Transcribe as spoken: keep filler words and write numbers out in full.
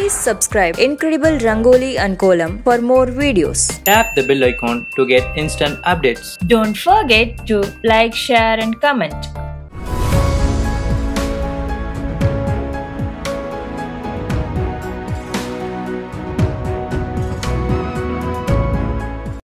Please subscribe Incredible Rangoli and Kolam for more videos. Tap the bell icon to get instant updates. Don't forget to like, share and comment.